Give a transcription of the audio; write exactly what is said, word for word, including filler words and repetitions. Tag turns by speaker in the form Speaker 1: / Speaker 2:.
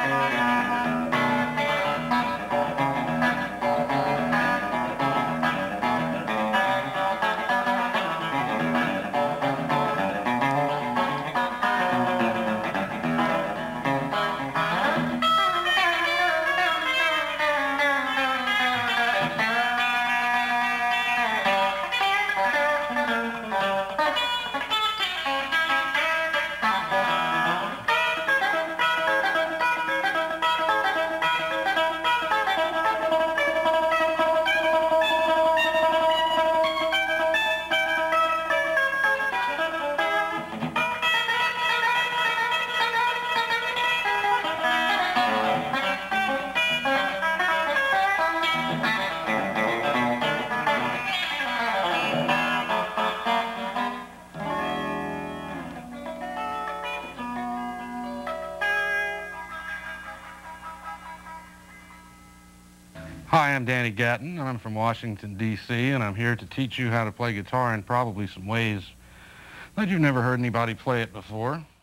Speaker 1: Hi, I'm Danny Gatton. I'm from Washington, D C, and I'm here to teach you how to play guitar in probably some ways that you've never heard anybody play it before.